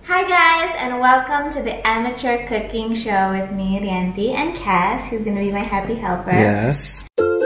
Hi guys, and welcome to the amateur cooking show with me, Rianti, and Cass, who's gonna be my happy helper. Yes.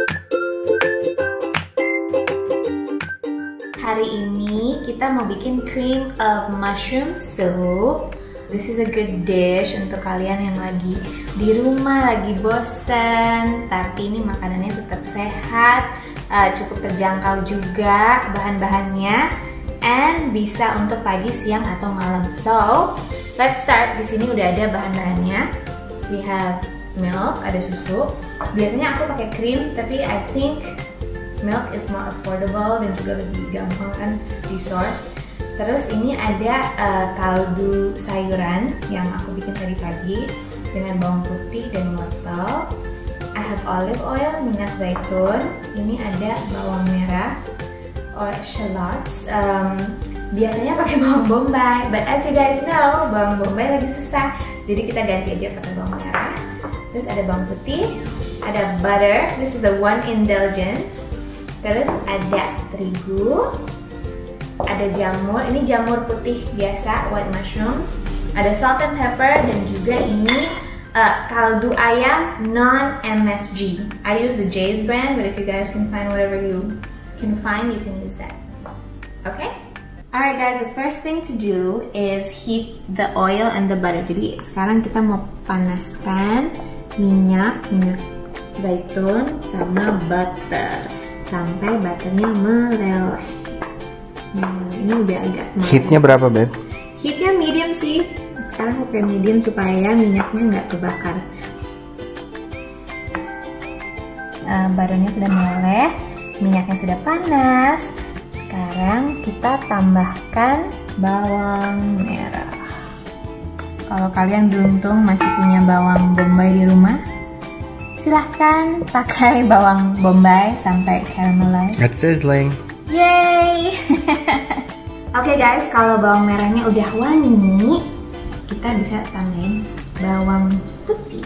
Hari ini kita mau bikin cream of mushroom soup. This is a good dish untuk kalian yang lagi di rumah, lagi bosan, tapi ini makanannya tetap sehat, cukup terjangkau juga bahan-bahannya. And bisa untuk pagi, siang, atau malam. So, let's start. Di sini udah ada bahan-bahannya. We have milk, ada susu. Biasanya aku pakai cream, tapi I think milk is more affordable dan juga lebih gampang kan di source. Terus ini ada kaldu sayuran yang aku bikin tadi pagi dengan bawang putih dan wortel. I have olive oil, minyak zaitun. Ini ada bawang merah or shallots. Biasanya pakai bawang bombay, but as you guys know, bawang bombay lagi susah, jadi kita ganti aja pakai bawang merah. Terus ada bawang putih, ada butter, this is the one indulgence. Terus ada terigu, ada jamur, ini jamur putih biasa, white mushrooms. Ada salt and pepper, dan juga ini kaldu ayam non-MSG. I use the Jay's brand, but if you guys can find whatever you can find, you can use that. Okay? Alright guys, the first thing to do is heat the oil and the butter. Jadi sekarang kita mau panaskan minyak zaitun sama butter sampai butternya meleleh. Nah, ini udah agak meleleh. Heatnya berapa, Beb? Heatnya medium sih. Sekarang aku pakai medium supaya minyaknya nggak kebakar. Butternya sudah meleleh, minyaknya sudah panas. Sekarang kita tambahkan bawang merah. Kalau kalian beruntung masih punya bawang bombay di rumah, silahkan pakai bawang bombay sampai caramelize. It's sizzling. Yay! Oke guys, kalau bawang merahnya udah wangi, kita bisa tambahin bawang putih.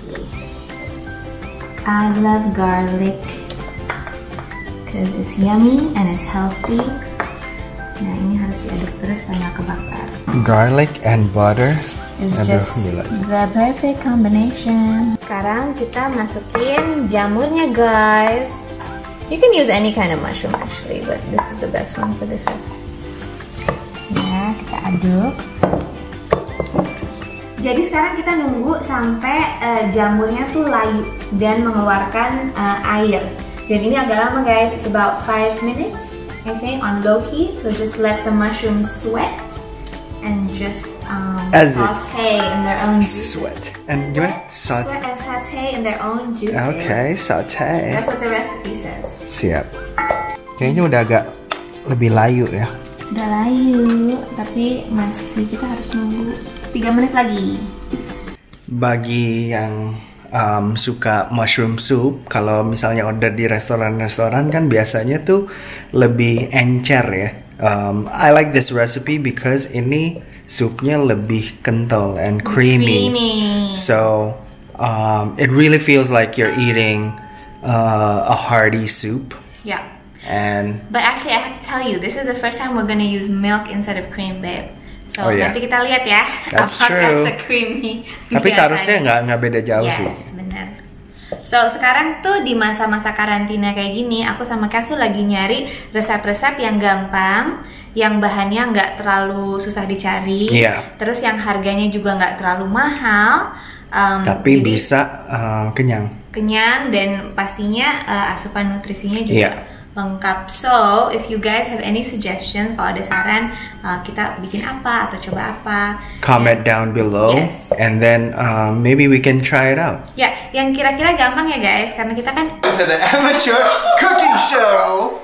I love garlic because it's yummy and it's healthy. Nah, ini harus diaduk terus supaya nggak kebakar. Garlic and butter. It's just the perfect combination. Sekarang kita masukin jamurnya guys. You can use any kind of mushroom actually, but this is the best one for this recipe. Ya, kita aduk. Jadi sekarang kita nunggu sampai jamurnya tuh layu dan mengeluarkan air. Dan ini agak lama guys, it's about 5 minutes I think on low heat. So just let the mushrooms sweat and just saute in their own juices. Sweat. And gimana? Sweat and saute in their own juices. Okay, saute. That's what the recipe says. Siap. Kayaknya udah agak lebih layu ya. Sudah layu, tapi masih kita harus nunggu 3 menit lagi. Bagi yang suka mushroom soup, kalau misalnya order di restoran-restoran kan biasanya tuh lebih encer ya. I like this recipe because ini supnya lebih kental and creamy. So it really feels like you're eating a hearty soup. Yeah. But actually I have to tell you, this is the first time we're gonna use milk instead of cream, babe. So nanti kita lihat ya, apakah se-creamy. Tapi seharusnya nggak beda jauh sih. Yes, benar. So sekarang tuh di masa-masa karantina kayak gini, aku sama Cass tuh lagi nyari resep-resep yang gampang, yang bahannya nggak terlalu susah dicari, terus yang harganya juga nggak terlalu mahal, tapi bisa kenyang. Kenyang dan pastinya asupan nutrisinya juga lengkap. So, if you guys have any suggestions, kalau ada saran kita bikin apa atau coba apa, comment down below, and then maybe we can try it out. Ya, yang kira-kira gampang ya guys, karena kita kan to the amateur cooking show.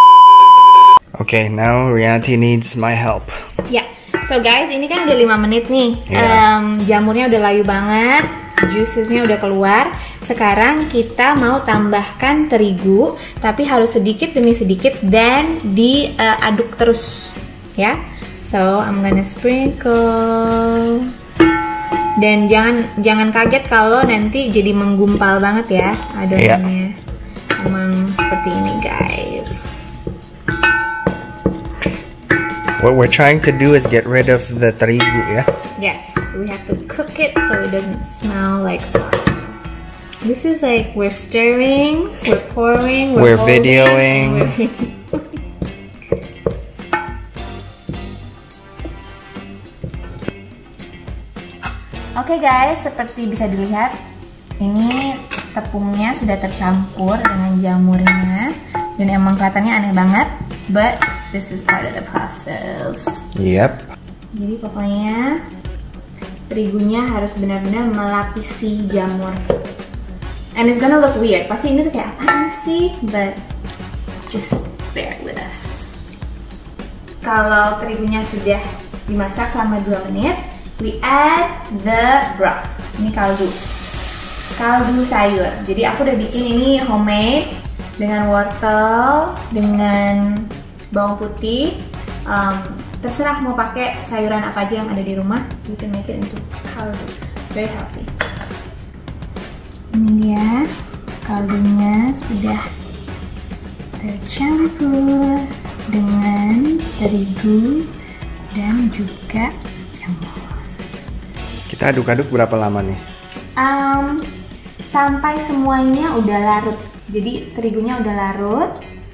Okay, now Rianti needs my help. Ya, so guys, ini kan udah 5 menit nih. Jamurnya udah layu banget, juicesnya udah keluar. Sekarang kita mau tambahkan terigu, tapi harus sedikit demi sedikit dan diaduk terus, ya. So I'm gonna sprinkle. Dan jangan kaget kalau nanti jadi menggumpal banget ya adonannya. Emang seperti ini guys. What we're trying to do is get rid of the terigu, ya? Yes, we have to cook it so it doesn't smell like flour. This is like we're stirring, we're pouring, we're videoing. Oke guys, seperti bisa dilihat, ini tepungnya sudah tercampur dengan jamurnya dan emang kelihatannya aneh banget, but this is part of the process. Yep. Jadi pokoknya terigunya harus benar-benar melapisi jamur. And it's gonna look weird. Pasti ini tuh kayak apaan sih? But just bear with us. Kalau terigunya sudah dimasak selama 2 menit, we add the broth. Ini kaldu sayur. Jadi aku udah bikin ini homemade dengan wortel, dengan bawang putih. Terserah mau pakai sayuran apa aja yang ada di rumah. You can make it into kaldu. Very healthy. Ini dia, kaldunya sudah tercampur dengan terigu dan juga jamur. Kita aduk-aduk berapa lama nih? Sampai semuanya udah larut. Jadi terigunya udah larut.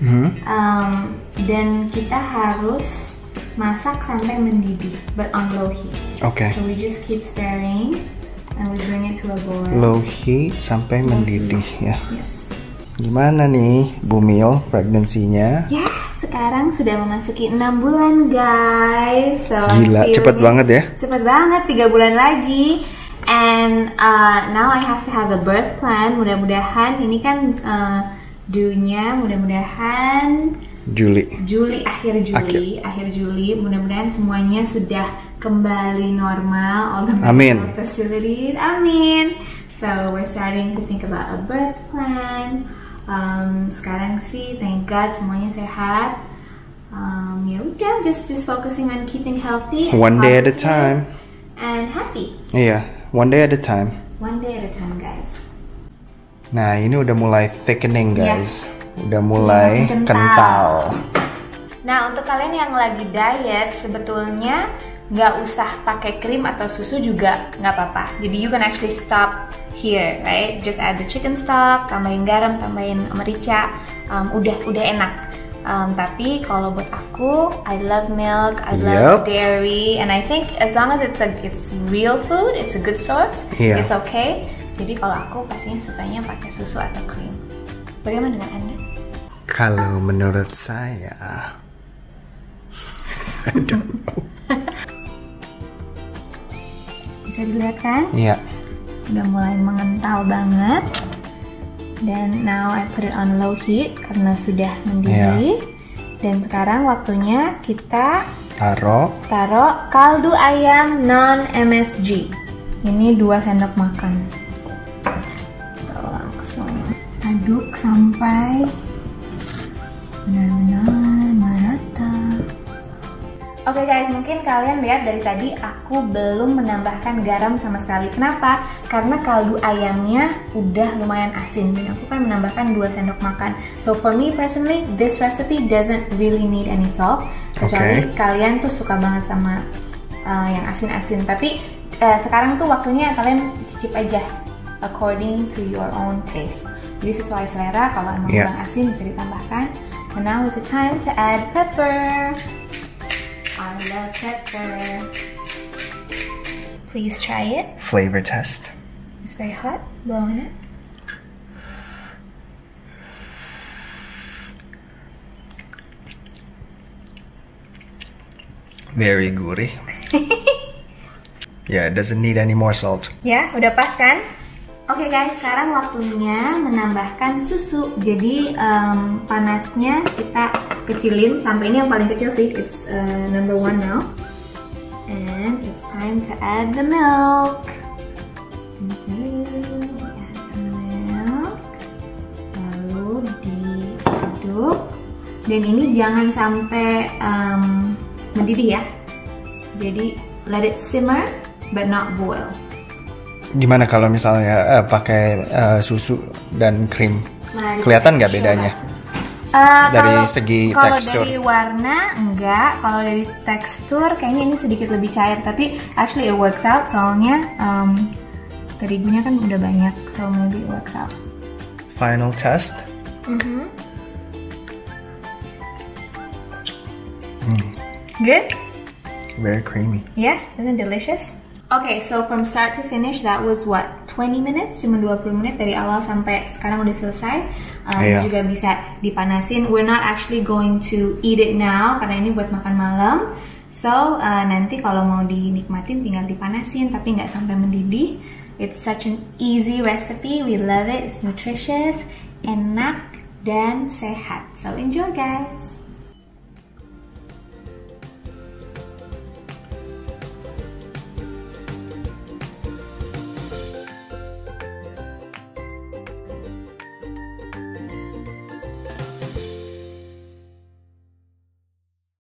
Dan kita harus masak sampai mendidih, but on low heat. Oke. So we just keep stirring. And we bring it to a boil. Low heat sampai mendidih ya. Yes. Gimana nih Bu Mil pregnancy-nya? Ya, sekarang sudah memasuki 6 bulan guys. So gila, cepet banget ya? Cepet banget, 3 bulan lagi. And now I have to have a birth plan. Mudah-mudahan ini kan due-nya mudah-mudahan akhir Juli. Mudah-mudahan semuanya sudah kembali normal, all the medical facilities. Amin. So we're starting to think about a birth plan. Sekarang sih, thank God semuanya sehat. Ya udah, just focusing on keeping healthy. And one day at a time. And happy. Iya, one day at a time. One day at a time, guys. Nah, ini udah mulai thickening, guys. Udah mulai kental. Nah, untuk kalian yang lagi diet, sebetulnya nggak usah pakai krim atau susu juga nggak apa-apa. Jadi you can actually stop here, right? Just add the chicken stock, tambahin garam, tambahin merica, udah enak. Tapi kalau buat aku, I love milk, I love dairy, and I think as long as it's real food, it's a good source, it's okay. Jadi kalau aku pastinya sukanya pakai susu atau krim. Bagaimana dengan Anda? Kalau menurut saya, I don't know. Bisa dilihat kan? Iya. Udah mulai mengental banget. Dan now I put it on low heat karena sudah mendidih. Dan sekarang waktunya kita taruh kaldu ayam non MSG. Ini 2 sendok makan. So langsung aduk sampai benar-benar merata. Oke guys, mungkin kalian lihat dari tadi aku belum menambahkan garam sama sekali. Kenapa? Karena kaldu ayamnya udah lumayan asin dan aku kan menambahkan 2 sendok makan. So for me personally, this recipe doesn't really need any salt. Kecuali kalian tuh suka banget sama yang asin-asin. Tapi sekarang tuh waktunya kalian cicip aja according to your own taste. Jadi sesuai selera, kalau emang kurang asin bisa ditambahkan. And now is the time to add pepper. I love pepper. Please try it. Flavor test. It's very hot. Blow on it. Very gurih. Yeah, it doesn't need any more salt. Ya, udah pas kan? Oke guys, sekarang waktunya menambahkan susu. Jadi panasnya kita kecilin sampai ini yang paling kecil sih. It's number 1 now. And it's time to add the milk. Add the milk. Lalu diaduk. Dan ini jangan sampai mendidih ya. Jadi let it simmer but not boil. Gimana kalau misalnya pakai susu dan krim? Kelihatan nggak bedanya? dari segi kalau tekstur. dari warna enggak, kalau dari tekstur kayaknya ini sedikit lebih cair, tapi actually it works out soalnya terigunya kan udah banyak, so maybe it works out. Final test. Good? Very creamy. Yeah, isn't it delicious? Okay, so from start to finish that was what? 20 minutes, cuma 20 menit dari awal sampai sekarang udah selesai. Juga bisa dipanasin. We're not actually going to eat it now karena ini buat makan malam. So nanti kalau mau dinikmatin tinggal dipanasin tapi nggak sampai mendidih. It's such an easy recipe. We love it. It's nutritious, enak dan sehat. So enjoy guys.